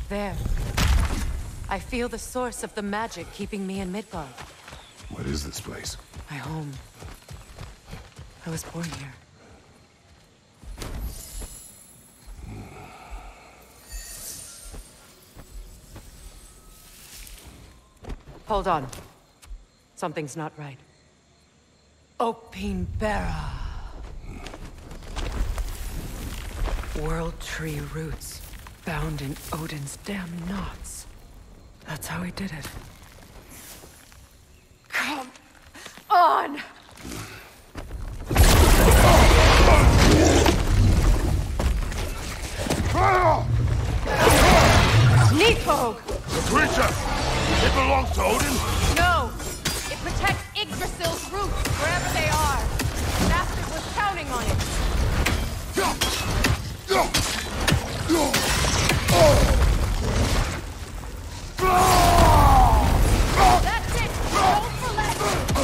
There. I feel the source of the magic keeping me in Midgard. What is this place? My home. I was born here. Hold on. Something's not right. Opinbera. World tree roots, bound in Odin's damn knots. That's how he did it. Come on! Nidhog! The creature! It belongs to Odin? No! It protects Yggdrasil's roots wherever they are. The Master was counting on it. That's it! Don't relent!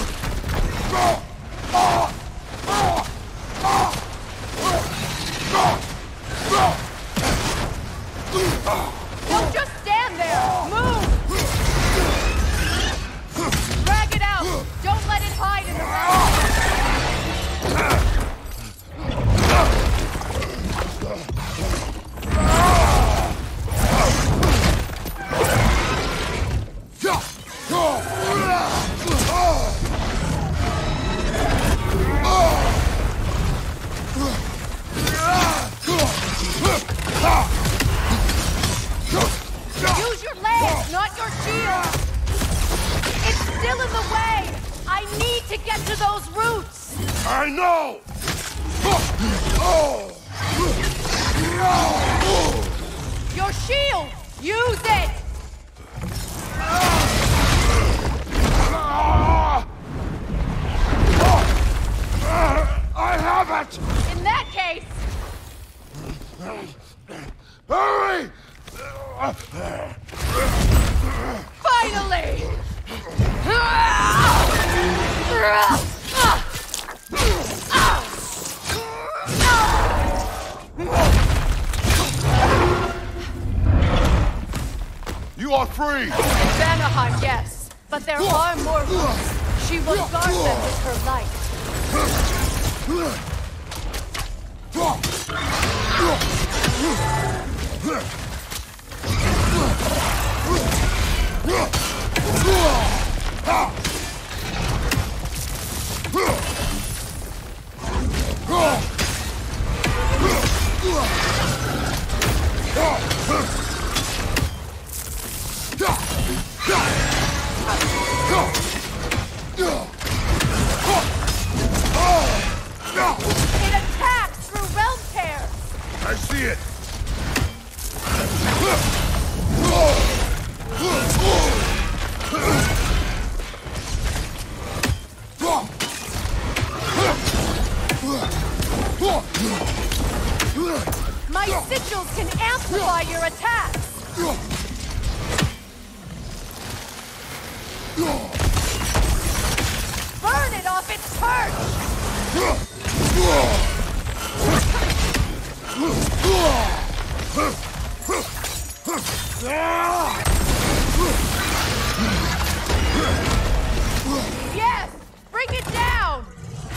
Don't just stand there! Move! Drag it out! Don't let it hide in the rain! Use your legs, not your shield! It's still in the way! I need to get to those roots! I know! Your shield! Use it! I have it! In that case... Hurry! Finally! You are free! In Vanaheim, yes. But there are more roots. She will guard them with her light. It attacks through realm tears! I see it! My sigils can amplify your attacks! Burn it off its perch! Yes! Bring it down!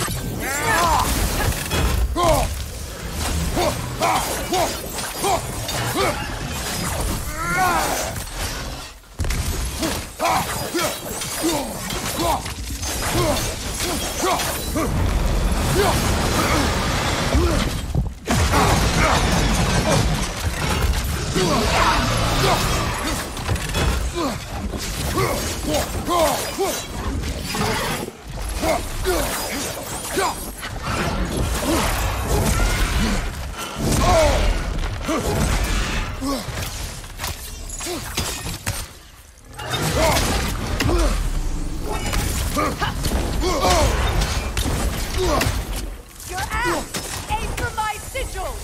Your axe! Aim for my sigils!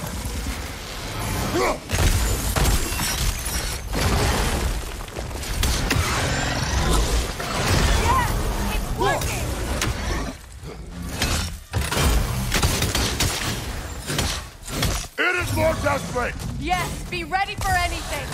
Yes! It's working! It is more desperate! Yes, be ready for anything!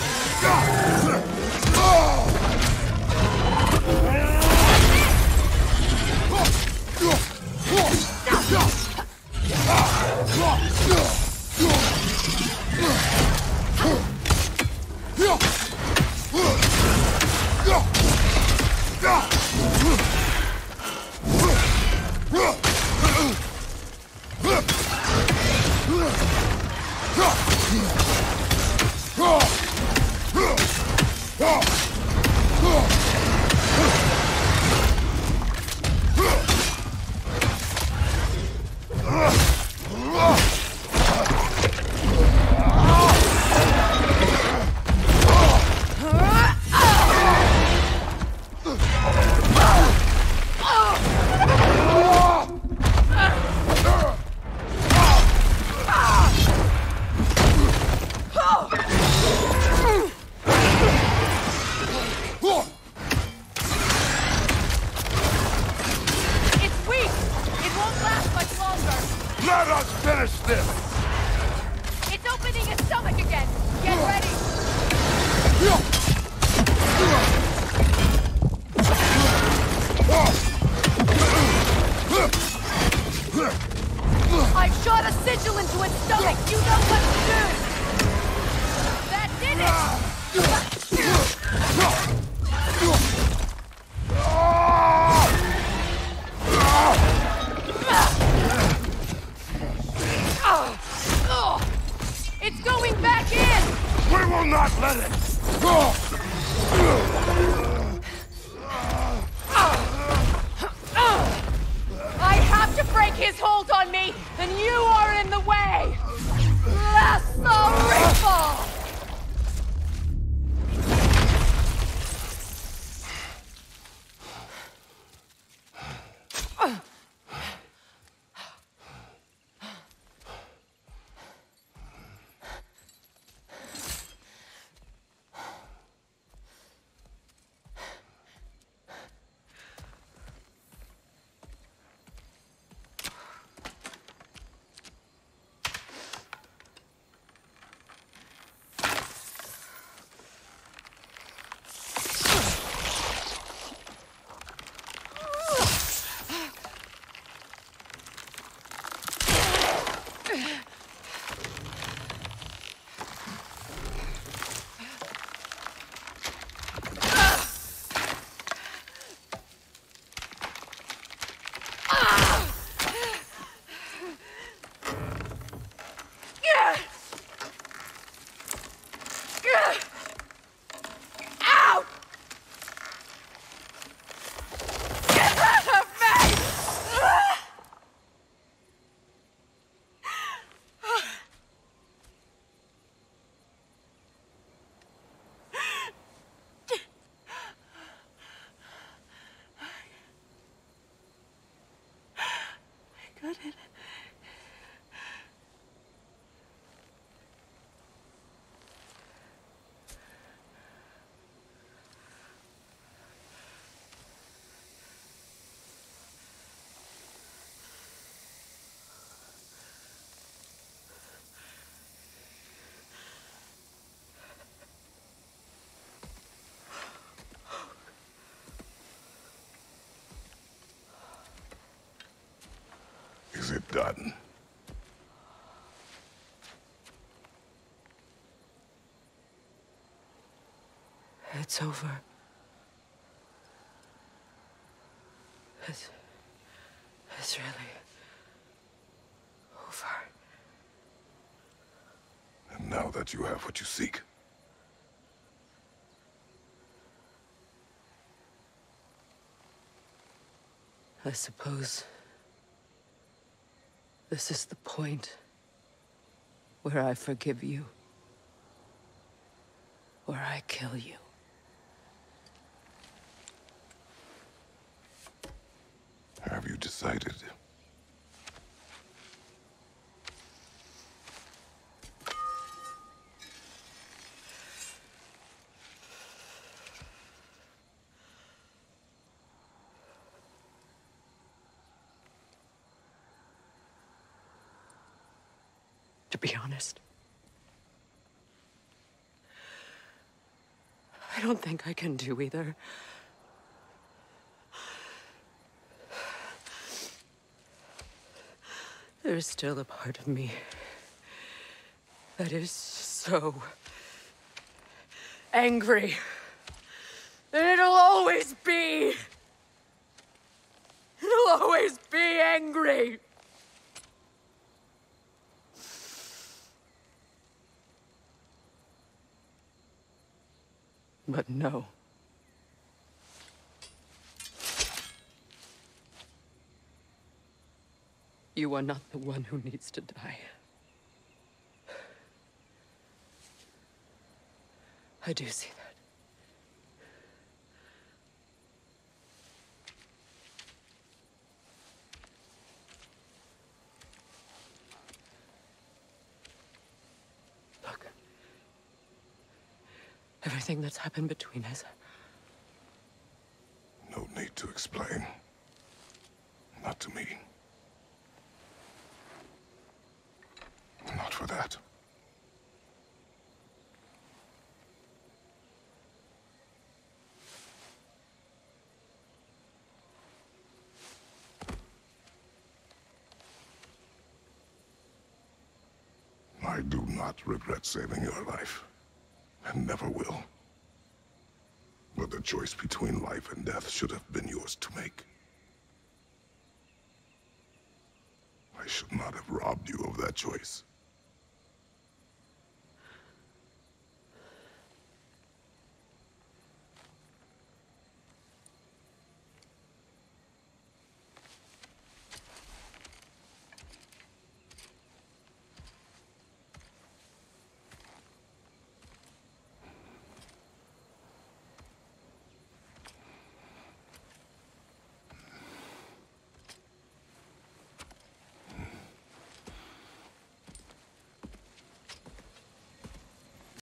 Let us finish this! It's opening its stomach again! Get ready! I've shot a sigil into its stomach! You know what to do! That did it! It's going back in! We will not let it! I have to break his hold on me, and you are in the way! Lasso Is it done? It's over. It's really over. And now that you have what you seek, I suppose this is the point where I forgive you, where I kill you. have you decided? To be honest, I don't think I can do either. There's still a part of me that is so angry. And it'll always be. It'll always be angry. But no. You are not the one who needs to die. I do see that. Look. Everything that's happened between us. No need to explain. Not to me. Not for that. I do not regret saving your life, and never will. But the choice between life and death should have been yours to make. I should not have robbed you of that choice.